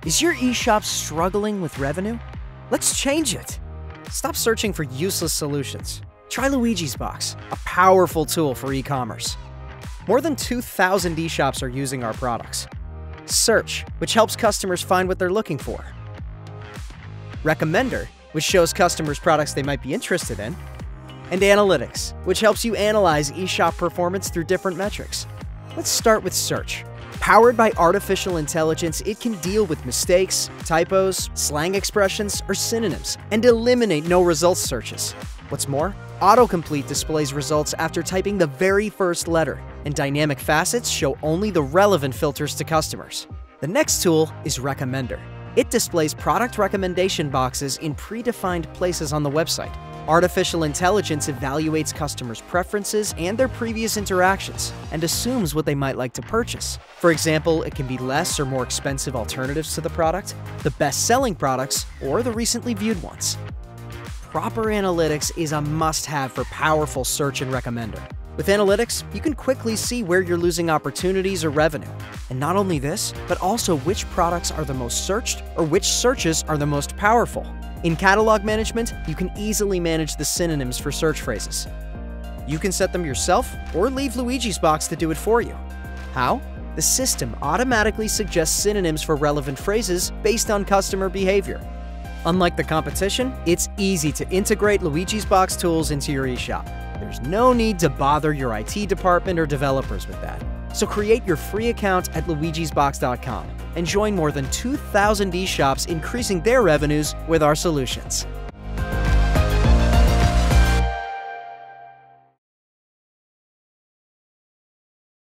Is your eShop struggling with revenue? Let's change it. Stop searching for useless solutions. Try Luigi's Box, a powerful tool for e-commerce. More than 2,000 eShops are using our products. Search, which helps customers find what they're looking for. Recommender, which shows customers products they might be interested in. And Analytics, which helps you analyze eShop performance through different metrics. Let's start with Search. Powered by artificial intelligence, it can deal with mistakes, typos, slang expressions, or synonyms, and eliminate no results searches. What's more, autocomplete displays results after typing the very first letter, and dynamic facets show only the relevant filters to customers. The next tool is Recommender. It displays product recommendation boxes in predefined places on the website. Artificial intelligence evaluates customers' preferences and their previous interactions, and assumes what they might like to purchase. For example, it can be less or more expensive alternatives to the product, the best-selling products, or the recently viewed ones. Proper analytics is a must-have for powerful search and recommender. With analytics, you can quickly see where you're losing opportunities or revenue. And not only this, but also which products are the most searched or which searches are the most powerful. In catalog management, you can easily manage the synonyms for search phrases. You can set them yourself or leave Luigi's Box to do it for you. How? The system automatically suggests synonyms for relevant phrases based on customer behavior. Unlike the competition, it's easy to integrate Luigi's Box tools into your eShop. There's no need to bother your IT department or developers with that. So create your free account at luigisbox.com and join more than 2,000 eShops increasing their revenues with our solutions.